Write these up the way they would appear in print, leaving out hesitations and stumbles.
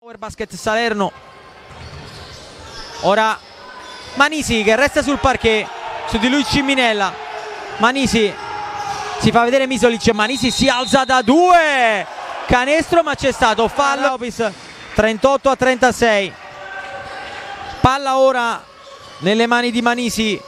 Power basket Salerno. Ora Manisi che resta sul parquet, su di lui Ciminella. Manisi si fa vedere Misolic, Manisi si alza da 2, canestro, ma c'è stato fallo. 38-36. Palla ora nelle mani di Manisi.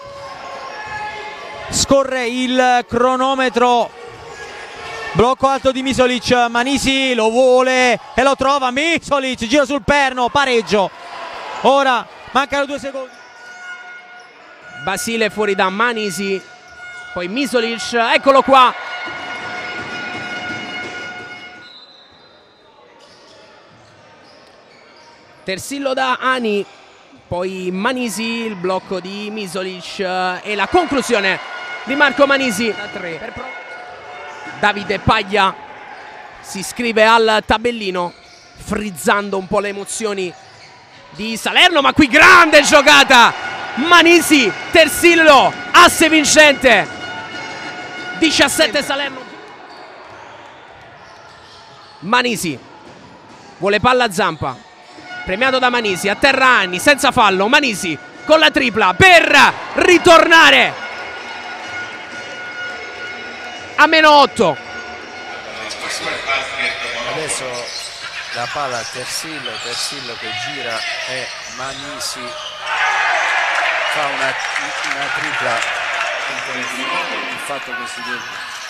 Scorre il cronometro. Blocco alto di Misolic, Manisi lo vuole e lo trova, Misolic gira sul perno, pareggio. Ora mancano 2 secondi. Basile fuori da Manisi, poi Misolic, eccolo qua. Tersillo da Ani, poi Manisi, il blocco di Misolic e la conclusione di Marco Manisi. Da 3. Davide Paglia si iscrive al tabellino, frizzando un po' le emozioni di Salerno, ma qui grande giocata! Manisi, Tersillo, asse vincente, 17 Salerno. Manisi vuole palla a Zampa, premiato da Manisi, a terra Anni, senza fallo, Manisi con la tripla per ritornare a -8. Adesso la palla a Tersillo che gira e Manisi fa una tripla. Il fatto che si deve.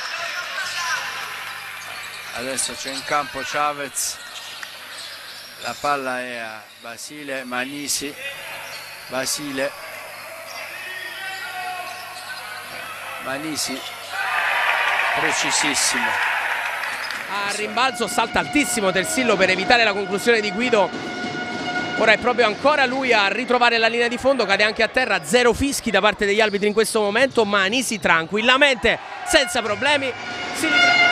Adesso c'è in campo Chavez, la palla è a Basile, Manisi, Basile, Manisi, precisissimo. A rimbalzo salta altissimo Tersillo per evitare la conclusione di Guido. Ora è proprio ancora lui a ritrovare la linea di fondo, cade anche a terra, 0 fischi da parte degli arbitri in questo momento. Manisi tranquillamente, senza problemi, si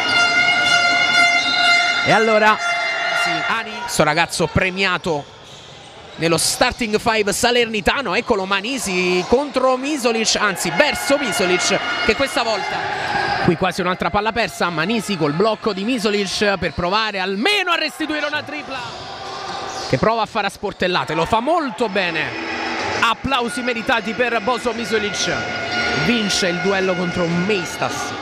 e allora Ani, questo ragazzo premiato nello starting 5 salernitano, eccolo Manisi contro Misolic, anzi verso Misolic, che questa volta qui quasi un'altra palla persa. Manisi col blocco di Misolic per provare almeno a restituire una tripla, che prova a fare a sportellate, lo fa molto bene. Applausi meritati per Boso Misolic, vince il duello contro Meistas.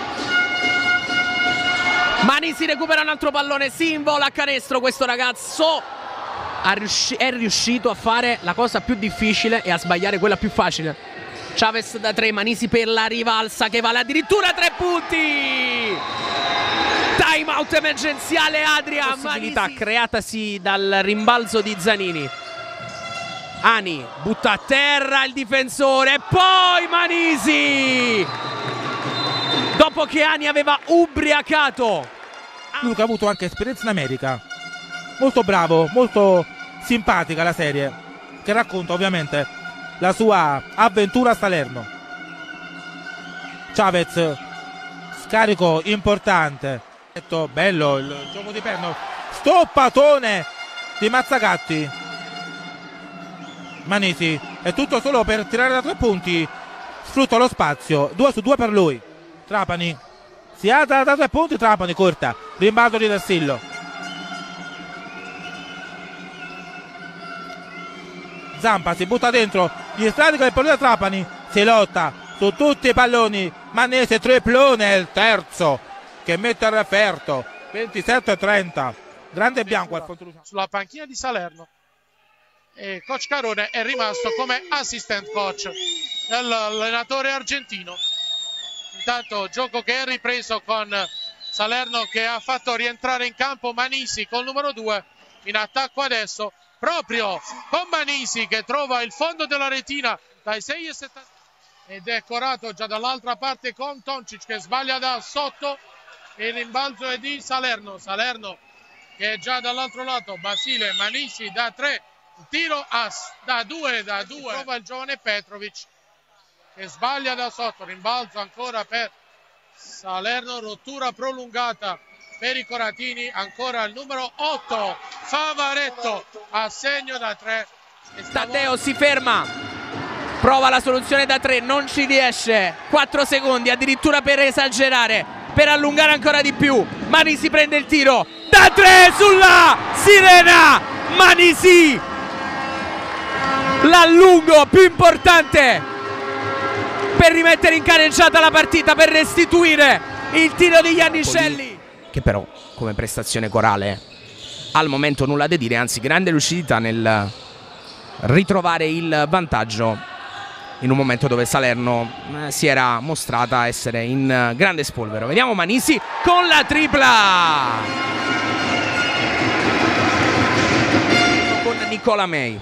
Manisi recupera un altro pallone, si invola a canestro. Questo ragazzo è riuscito a fare la cosa più difficile e a sbagliare quella più facile. Chavez da 3, Manisi per la rivalsa che vale addirittura 3 punti. Time out emergenziale Adria. Possibilità creatasi dal rimbalzo di Zanini. Ani butta a terra il difensore e poi Manisi, dopo che Ani aveva ubriacato. Luca ha avuto anche esperienza in America, molto bravo, molto simpatica la serie, che racconta ovviamente la sua avventura a Salerno. Chavez, scarico importante, bello il gioco di perno, stoppatone di Mazzacatti. Manisi è tutto solo per tirare da 3 punti, sfrutta lo spazio, 2 su 2 per lui. Trapani si alza da 3 punti, Trapani corta, rimbalzo di Tersillo. Zampa si butta dentro, gli stradica il pallone da Trapani, si lotta su tutti i palloni. Manese triplone, il terzo che mette il referto, 27-30. Grande bianco al sulla panchina di Salerno, e coach Carone è rimasto come assistant coach dell'allenatore argentino. Intanto gioco che è ripreso con Salerno che ha fatto rientrare in campo Manisi col numero 2 in attacco adesso, proprio con Manisi che trova il fondo della retina dai 6,70 ed è corato già dall'altra parte con Toncic che sbaglia da sotto. Il rimbalzo è di Salerno che è già dall'altro lato. Basile, Manisi da 3, tiro da 2 trova il giovane Petrovic che sbaglia da sotto. Rimbalzo ancora per Salerno, rottura prolungata per i coratini, ancora il numero 8 Favaretto a segno da 3. Taddeo si ferma, prova la soluzione da 3, non ci riesce, 4 secondi addirittura per esagerare, per allungare ancora di più. Manisi prende il tiro da 3 sulla sirena Manisi, l'allungo più importante per rimettere in carreggiata la partita, per restituire il tiro di Iannicelli, che però come prestazione corale al momento nulla da dire, anzi grande lucidità nel ritrovare il vantaggio in un momento dove Salerno si era mostrata essere in grande spolvero. Vediamo Manisi con la tripla con Nicola May.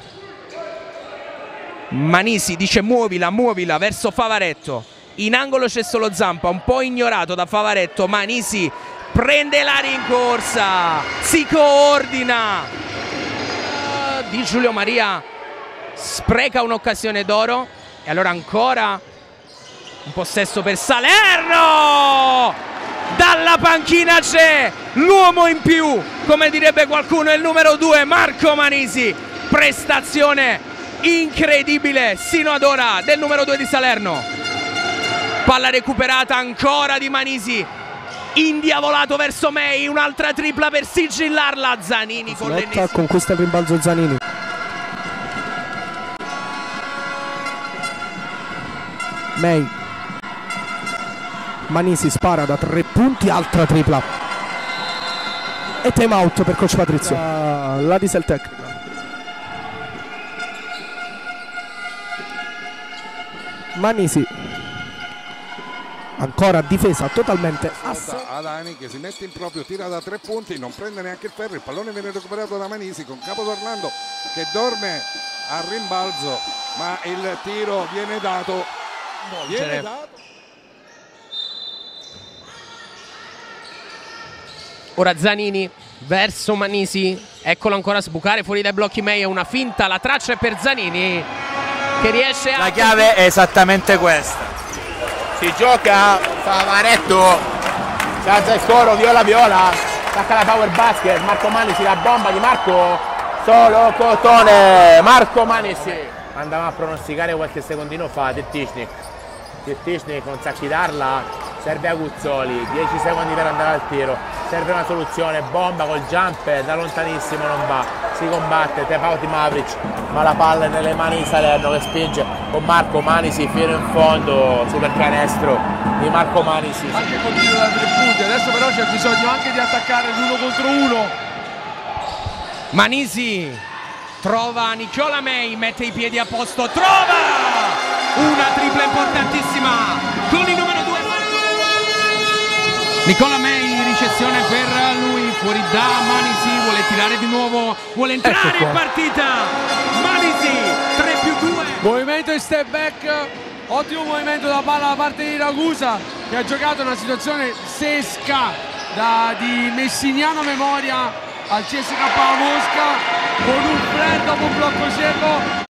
Manisi dice muovila verso Favaretto, in angolo c'è solo Zampa, un po' ignorato da Favaretto. Manisi prende la rincorsa, si coordina, Di Giulio Maria spreca un'occasione d'oro e allora ancora un possesso per Salerno. Dalla panchina c'è l'uomo in più, come direbbe qualcuno, il numero 2 Marco Manisi. Prestazione incredibile sino ad ora del numero 2 di Salerno. Palla recuperata ancora di Manisi, indiavolato verso May, un'altra tripla per sigillarla. Zanini con l'ennesimo. Conquista il rimbalzo Zanini. May. Manisi spara da 3 punti, altra tripla. E time out per coach Patrizio. La diesel tecnica. Manisi ancora difesa totalmente Adani che si mette in proprio, tira da 3 punti, non prende neanche il ferro, il pallone viene recuperato da Manisi con Capo Orlando che dorme al rimbalzo, ma il tiro viene dato. Ora Zanini verso Manisi, eccolo ancora sbucare fuori dai blocchi May, è una finta, la traccia è per Zanini che riesce a... La chiave è esattamente questa. Si gioca, Favaretto, si alza il coro, viola, attacca la power basket, Marco Manisi, la bomba di Marco, solo Cotone, Marco Manisi. Andavamo a pronosticare qualche secondino fa, Tirtishnik non sa chi darla, serve a Guzzoli, 10 secondi per andare al tiro, serve una soluzione, bomba col jumper, da lontanissimo non va, si combatte, Tepauti Mavric, ma la palla è nelle mani di Salerno che spinge con Marco Manisi fino in fondo, super canestro di Marco Manisi. Anche con tiro da 3 punti, adesso però c'è bisogno anche di attaccare l'1 contro 1. Manisi trova Nicola May, mette i piedi a posto, trova una tripla importantissima con il numero 2 Nicola May, ricezione per lui, fuori da Manisi, vuole tirare di nuovo, vuole entrare in partita. Manisi 3+2, Movimento e step back, ottimo movimento da palla da parte di Ragusa che ha giocato una situazione sesca di Messiniano memoria al CSKA Mosca con un flair dopo un blocco cieco.